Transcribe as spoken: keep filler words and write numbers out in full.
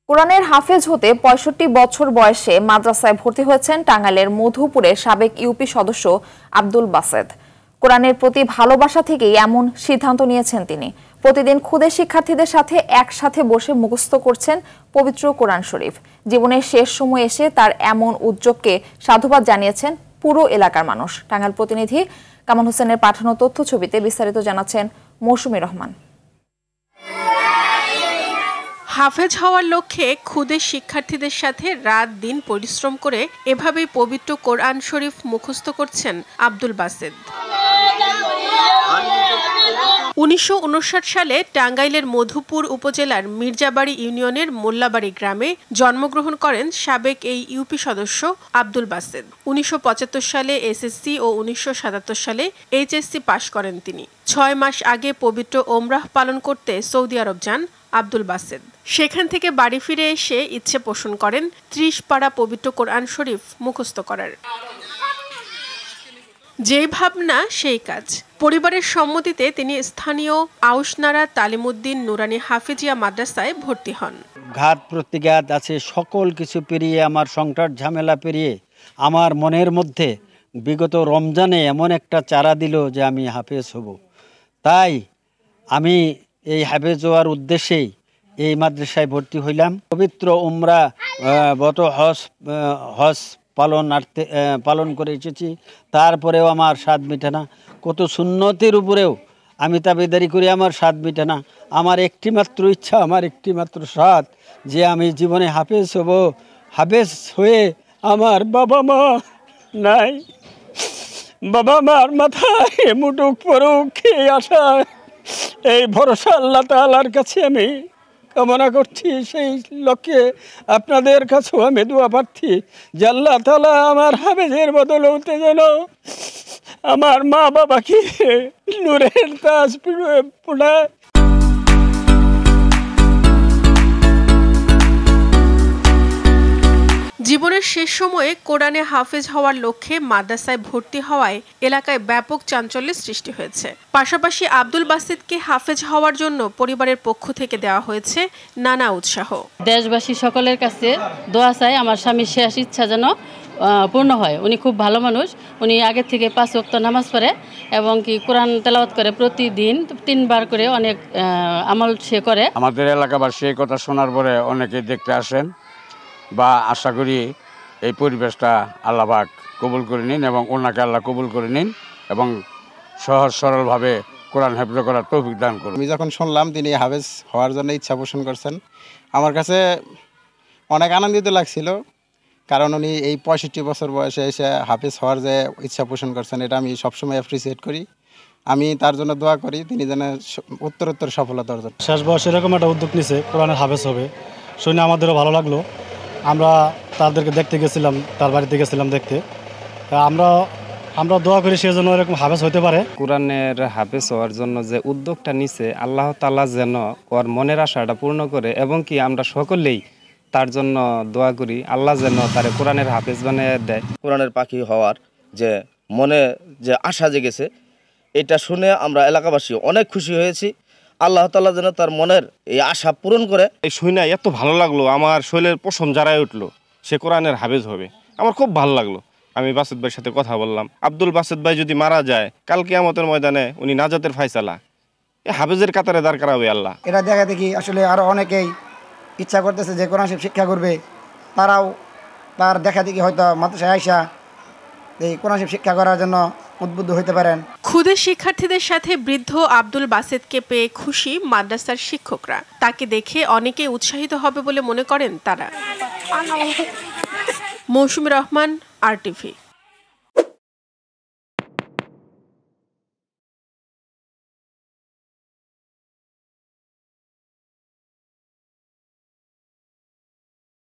কোরআনের হাফেজ হতে পঁয়ষট্টি বছর বয়সে মাদ্রাসায় ভর্তি হয়েছেন টাঙ্গাইলের মধুপুরের সাবেক ইউপি সদস্য আব্দুল বাসেদ। কোরআনের প্রতি ভালোবাসা থেকেই এমন সিদ্ধান্ত নিয়েছেন তিনি। প্রতিদিন খুদে শিক্ষার্থীদের সাথে একসাথে বসে মুখস্থ করছেন পবিত্র কোরআন শরীফ। জীবনের শেষ সময় এসে তার এমন উদ্যোগকে সাধুবাদ জানিয়েছেন পুরো এলাকার মানুষ। টাঙ্গাইল প্রতিনিধি কামাল হোসেনের পাঠানো তথ্য ছবিতে বিস্তারিত জানাচ্ছেন মৌসুমী রহমান। হাফেজ হওয়ার লক্ষ্যে খুদে শিক্ষার্থীদের সাথে রাত দিন পরিশ্রম করে এভাবেই পবিত্র কোরআন শরীফ মুখস্থ করছেন আব্দুল বাসেদ। উনিশশো উনষাট সালে টাঙ্গাইলের মধুপুর উপজেলার মির্জাবাড়ি ইউনিয়নের মোল্লাবাড়ি গ্রামে জন্মগ্রহণ করেন সাবেক এই ইউপি সদস্য আব্দুল বাসেদ। উনিশশো পঁচাত্তর সালে এসএসসি ও উনিশশো সাতাত্তর সালে এইচএসসি পাশ করেন তিনি। ছয় মাস আগে পবিত্র ওমরাহ পালন করতে সৌদি আরব যান আব্দুল বাসেদ। সেখান থেকে বাড়ি ফিরে এসে ইচ্ছে পোষণ করেন ত্রিশ পারা পবিত্র কোরআন শরীফ মুখস্থ করার। যে ভাবনা সেই কাজ। পরিবারের সম্মতিতে তিনি স্থানীয় আউশনারা তালিমউদ্দিন নুরানি হাফিজিয়া মাদ্রাসায় ভর্তি হন। ঘাত প্রতিঘাত আছে, সকল কিছু পেরিয়ে, আমার সংসার ঝামেলা পেরিয়ে আমার মনের মধ্যে বিগত রমজানে এমন একটা চারা দিল যে আমি হাফেজ হব। তাই আমি এই হাফেজ হওয়ার উদ্দেশ্যেই এই মাদ্রাসায় ভর্তি হইলাম। পবিত্র উমরা গত হজ হজ পালনার্থে পালন করে এসেছি। তারপরেও আমার স্বাদ মিটে না। কত সুন্নতের উপরেও আমি তাবেদারি করি, আমার স্বাদ মিটে না। আমার একটি মাত্র ইচ্ছা, আমার একটি মাত্র স্বাদ যে আমি জীবনে হাফেজ হব। হাফেজ হয়ে আমার বাবা মা নাই, বাবা মার মাথায় মুটুক পড়ুক এই আশা, এই ভরসা আল্লাহ তাআলার কাছে আমি কামনা করছি। সেই লক্ষ্যে আপনাদের কাছেও আমি দোয়া প্রার্থী যে আল্লাহ তাআলা আমার হাফেজের বদৌলতে যেন আমার মা বাবাকে নূরের তাজ পড়ায়। জীবনের শেষ সময়ে কোরআনে হাফেজ হওয়ার লক্ষ্যে মাদ্রাসায় ভর্তি হওয়ায় এলাকায় ব্যাপক চাঞ্চল্যের সৃষ্টি হয়েছে। পাশাপাশি আব্দুল বাসেদকে হাফেজ হওয়ার জন্য পরিবারের পক্ষ থেকে দেওয়া হয়েছে নানা উৎসাহ। দেশবাসী সকলের কাছে দোয়া চাই আমার স্বামীর শেষ ইচ্ছা যেন পূর্ণ হয়। উনি খুব ভালো মানুষ। উনি আগের থেকে পাঁচ ওয়াক্ত নামাজ পড়ে এবং কি কোরআন তেলাওয়াত করে প্রতিদিন তিনবার করে, অনেক আমল সে করে। আমাদের এলাকাবাসী এই কথা শোনার পরে অনেকেই দেখতে আসেন বা আশা করি এই পরিবেশটা আল্লাহ পাক কবুল করে নিন এবং ওনাকে আল্লাহ কবুল করে নিন এবং সহজ সরলভাবে কোরআন হেফজ করার তৌফিক দান করুন। আমি যখন শুনলাম তিনি হাফেজ হওয়ার জন্য ইচ্ছা পোষণ করছেন, আমার কাছে অনেক আনন্দিত লাগছিল। কারণ উনি এই পঁয়ষট্টি বছর বয়সে এসে হাফেজ হওয়ার যে ইচ্ছা পোষণ করছেন, এটা আমি সবসময় অ্যাপ্রিসিয়েট করি। আমি তার জন্য দোয়া করি তিনি যেন উত্তরোত্তর সফলতা অর্জন। শেষ বয়সে এরকম একটা উদ্যোগ নিছে, কোরআনের হাফেজ হবে, শুনে আমাদেরও ভালো লাগলো। আমরা তাদেরকে দেখতে গেছিলাম, তার বাড়িতে গেছিলাম দেখতে। আমরা আমরা দোয়া করি সে যেন এরকম হাফেজ হতে পারে। কোরআনের হাফেজ হওয়ার জন্য যে উদ্যোগটা নিছে, আল্লাহ তাআলা যেন ওর মনের আশাটা পূর্ণ করে এবং কি আমরা সকলেই তার জন্য দোয়া করি আল্লাহ যেন তার কোরআনের হাফেজ বানিয়ে দেয়। কোরআনের পাখি হওয়ার যে মনে যে আশা জেগেছে, এটা শুনে আমরা এলাকাবাসী অনেক খুশি হয়েছি। আল্লাহ তাআলা যেন তার মনের এই আশা পূরণ করে। এই শুনে এত ভালো লাগলো, আমার শরীরের পশম জারায় উঠলো, সে কোরআনের হাফেজ হবে। আমার খুব ভালো লাগলো। আমি বাসেদ ভাইয়ের সাথে কথা বললাম, আব্দুল বাসেদ ভাই যদি মারা যায় কাল কিয়ামতের ময়দানে উনি নাজাতের ফায়সালা, এই হাফেজের কাতারে দাঁড় করাবে আল্লাহ। এটা দেখা দেখি আসলে আরও অনেকেই ইচ্ছা করতেছে যে কোরআন শরীফ শিক্ষা করবে, তারাও তার দেখা দেখি হয়তো মাদ্রাসায় আইসা এই কোরআন শরীফ শিক্ষা করার জন্য উদ্বুদ্ধ হতে পারেন। খুদে শিক্ষার্থীদের সাথে বৃদ্ধ আব্দুল বাসেদকে পেয়ে খুশি মাদ্রাসার শিক্ষকরা। তাকে দেখে অনেকে উৎসাহিত হবে বলে মনে করেন তারা। Mousumi Rahman, R TV.